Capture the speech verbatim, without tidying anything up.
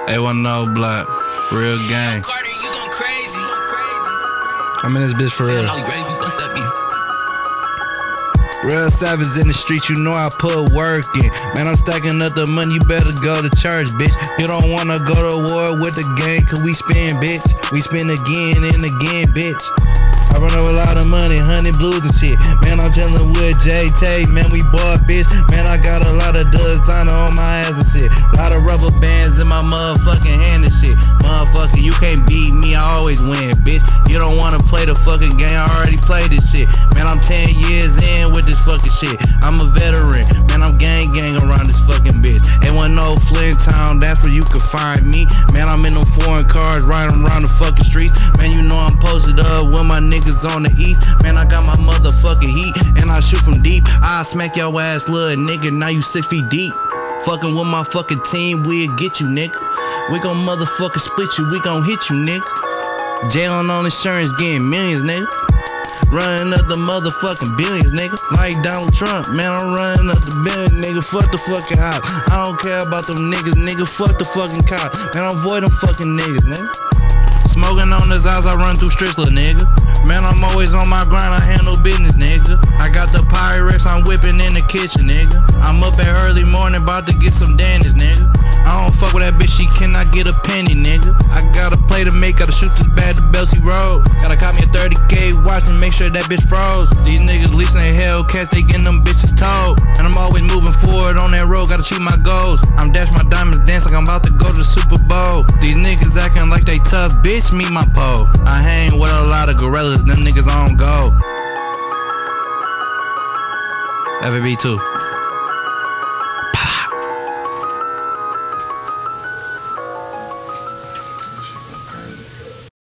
A one no block, real gang. Carter, you going crazy. I'm in this bitch for real. Real savage in the streets, you know I put work in. Man, I'm stacking up the money, you better go to church, bitch. You don't wanna go to war with the gang, cause we spend, bitch. We spend again and again, bitch. I run over a lot of money, honey blues and shit. Man, I'm chillin' with J T, man, we bought, bitch. Man, I got a lot of designer on my ass and shit. Lot of rubber bands in my motherfucking hand and shit. Motherfucker, you can't beat me, I always win, bitch. You don't wanna play the fucking game, I already played this shit. Man, I'm ten years in with this fucking shit. I'm a veteran, man, I'm gang gang around this fucking bitch. Ain't one no Flint Town, that's where you can find me. Man, I'm in them foreign cars, riding around the fucking streets. Man, you know I'm posted up with my niggas on the east. Man, I got my motherfucking heat, and I shoot from deep. I smack your ass, little nigga, now you six feet deep. Fucking with my fucking team, we'll get you, nigga. We gon' motherfucking split you, we gon' hit you, nigga. Jailing on insurance, getting millions, nigga. Running up the motherfucking billions, nigga. Like Donald Trump, man, I'm running up the billion, nigga. Fuck the fucking house. I don't care about them niggas, nigga. Fuck the fucking cops. Man, I'm avoid them fucking niggas, nigga. Smoking on this house, I run through Strickler, nigga. Man, I'm always on my grind, I handle business, nigga. I got the Pyrex, I'm whipping in the kitchen, nigga. I'm up at early morning, about to get some Dennis, nigga. I don't fuck with that bitch, she cannot get a penny, nigga. I got a play to make, gotta shoot this bad to Belsey Road. Gotta cop me a thirty K watch and make sure that bitch froze. These niggas leasing their Hellcats, they getting them bitches told. And I'm always moving forward on that road, gotta achieve my goals. I'm dash my diamonds dance like I'm about to go to the Super Bowl. These niggas acting like they tough, bitch, meet my pole. I hang with a lot of gorillas, them niggas on go. F A B two.